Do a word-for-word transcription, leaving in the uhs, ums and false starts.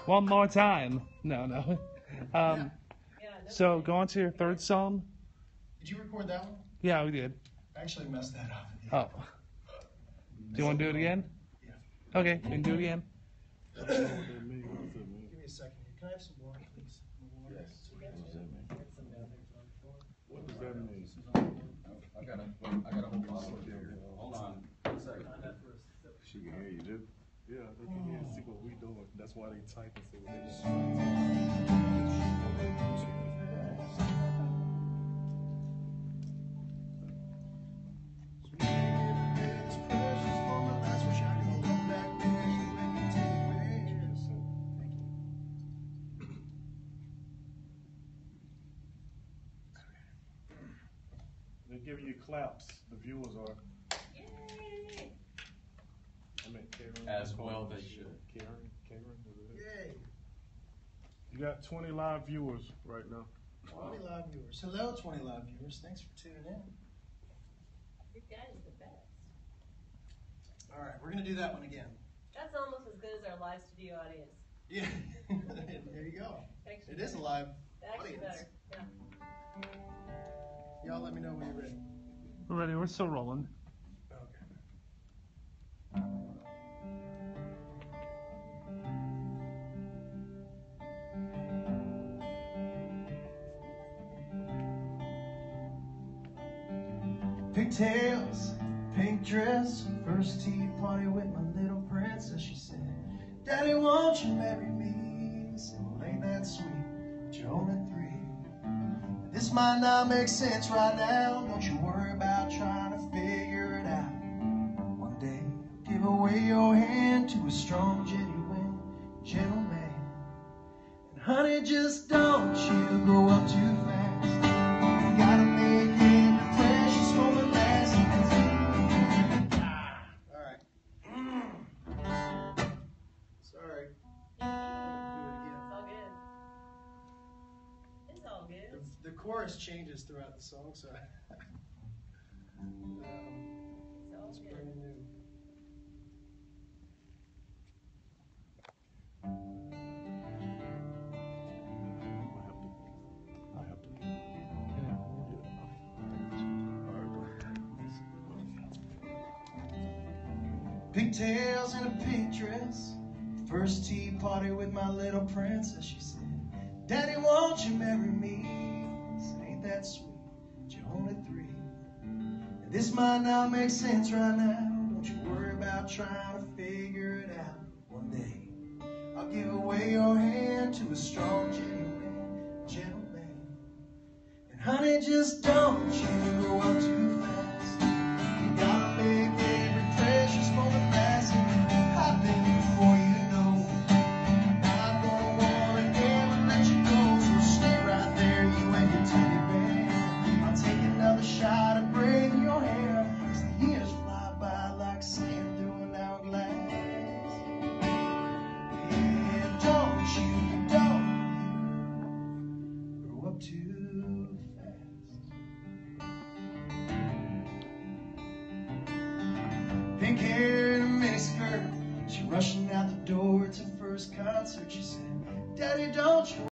One more time. No, no. Um, Yeah. so go on to your third song. Did you record that one? Yeah, we did. I actually messed that up. Oh. Do you want to do it again? Yeah. Okay, we can do it again. Give me a second here. Can I have some water, please? Yes. What does that mean? I got a, I got a whole bottle of beer. Hold on, one second. She can hear you, dude. Yeah, they can hear and see what we doing. That's why they type and say what they doing. They're giving you claps. The viewers are. Yay! I mean, Karen. As well they should. Karen, Karen, was it? Yay. You got twenty live viewers right now. twenty live viewers. Hello, twenty live viewers. Thanks for tuning in. You guys are the best. All right, we're going to do that one again. That's almost as good as our live studio audience. Yeah. There you go. Actually It is a live Actually audience. better. Yeah. Y'all let me know when you're ready. We're ready. We're still rolling. Okay. Pigtails, pink dress, first tea party with my little princess. She said, Daddy, won't you marry me? I said, well, ain't that sweet, but you're only three. This might not make sense right now. Don't you worry about trying to figure it out. One day, give away your hand to a strong, genuine gentleman. And honey, just don't you go up too fast. You gotta make every precious moment last. Ah, all right. Mm. Sorry. Do it again. It's all good. It's all good. The, the chorus changes throughout the song, so um, It's all it's good. brand new. I have to. Pigtails and a pink dress, first tea party with my little princess. She said, Daddy, won't you marry me? I said, ain't that sweet, but you're only three. And this might not make sense right now. Don't you worry about trying to figure it out. One day, I'll give away your hand to a strong, genuine gentleman. And honey, just don't you go up too fast. You gotta make every precious moment last. I've been before you know. I don't wanna ever let you go. So stay right there, you and your teddy bear. I'll take another shot at braiding your hair. As the years fly by like sand through an hourglass. Yeah, don't you, don't you grow up too fast. Pink hair and a miniskirt, she rushing out the door. It's her first concert. She said, Daddy, don't you